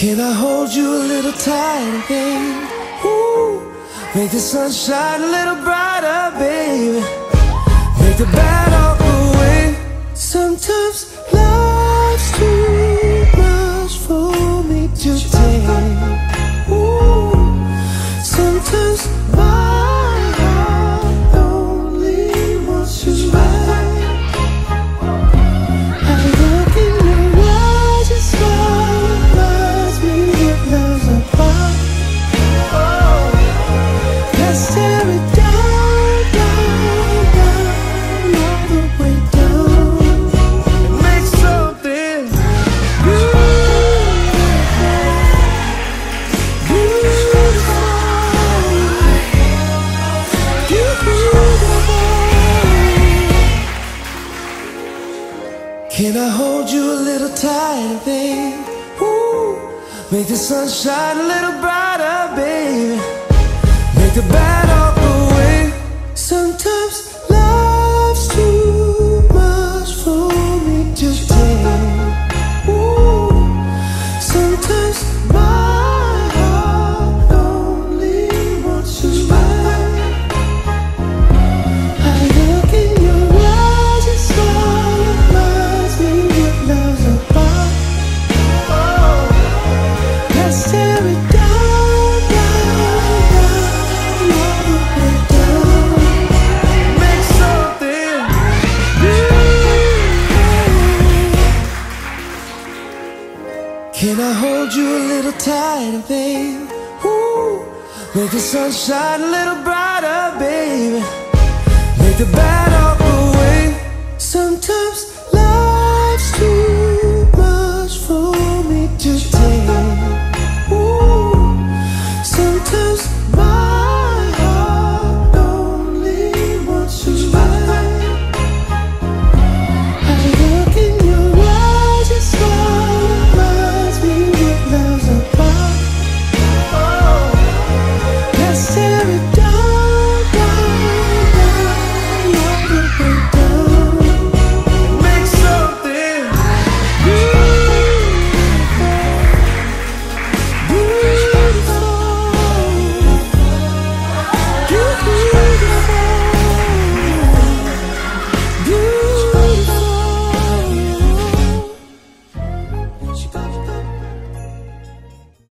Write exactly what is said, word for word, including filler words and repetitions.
Can I hold you a little tighter, baby? Ooh, make the sun shine a little brighter, baby. Make the bad all go away. Sometimes life's too much for me to take. Ooh, sometimes my heart only wants you back. I look in your eyes, your smile reminds me of love's apart. Oh, let's tear it down, down, down, all the way down. Make something Can I hold you a little tighter, babe? Ooh, make the sun shine a little brighter, baby. Make the bad all go away. Sometimes life's too much for me to take. Ooh, sometimes my heart only wants you back. I look in your eyes and smile reminds me of love's apart. Oh, let's tear it down, down, down, all the way down. Make something new. Can I hold you a little tighter, babe? Ooh, make the sun shine a little brighter, baby. Make the bad all go away. Sometimes